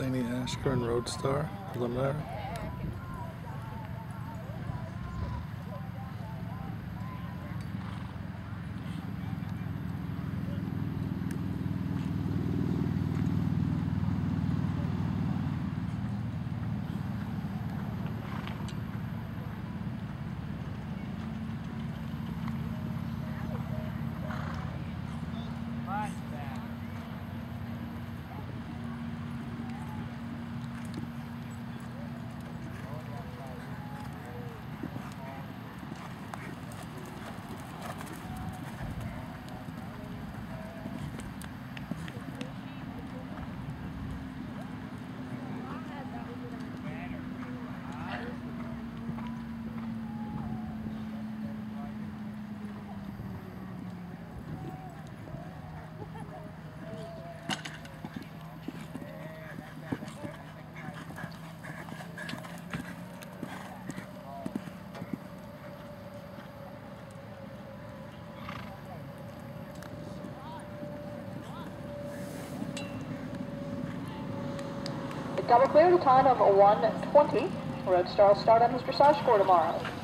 Blaney Ashburn Roadstar preliminary. Double clear, the time of 1:20. Roadstar will start on his dressage score tomorrow.